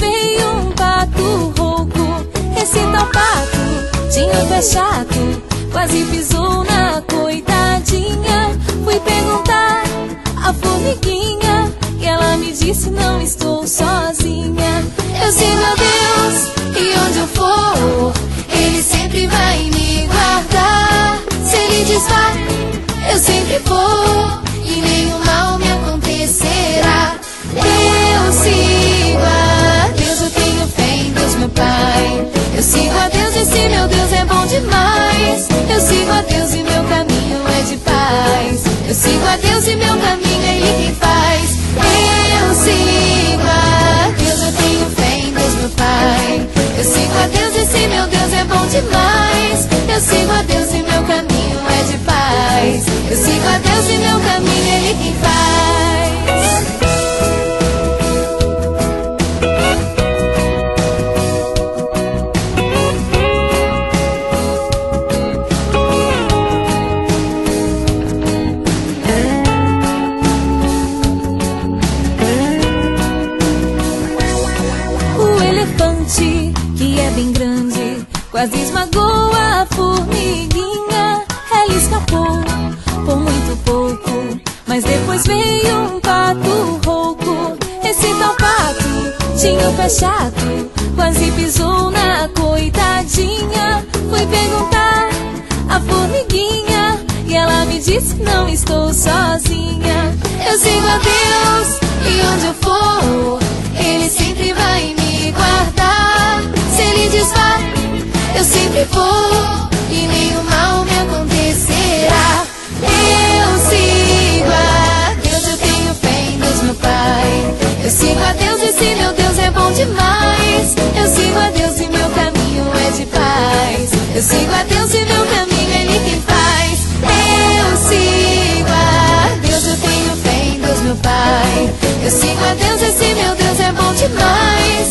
veio um pato rouco. Esse tal pato tinha um pé chato, quase pisou na coitadinha. Fui perguntar à formiguinha e ela me disse: não estou sozinha. Eu sigo a Deus e onde eu for, Ele sempre vai me guardar. Se Ele diz vai, eu sempre vou e nenhum mal me acontecerá. Eu sigo a Deus, eu tenho fé em Deus, meu Pai. Eu sigo a Deus, esse meu Deus é bom demais. Eu sigo a Deus e meu caminho é de paz. Eu sigo a Deus e meu caminho é Ele quem faz. Eu sigo a Deus, eu tenho fé em Deus, meu Pai. Eu sigo a Deus, esse meu Deus é bom demais. Eu sigo a Deus e meu caminho é de paz. Eu sigo a Deus e meu caminho é Ele quem faz. Que é bem grande, quase esmagou a formiguinha. Ela escapou por muito pouco, mas depois veio um pato rouco. Esse tal pato tinha o pé chato, quase pisou na coitadinha. Fui perguntar à formiguinha e ela me disse: não estou sozinha. Eu sigo a Deus e onde eu for, Ele sempre vai me guardar. Se Ele diz vai, eu sempre vou e nenhum mal me acontecerá. Eu sigo a Deus, eu tenho fé em Deus, meu Pai. Eu sigo a Deus, esse meu Deus é bom demais. Eu sigo a Deus e meu caminho é de paz. Eu sigo a Deus e meu caminho é Ele quem faz. Eu sigo a Deus, eu tenho fé em Deus, meu Pai. Eu sigo a Deus, esse meu Deus é bom demais.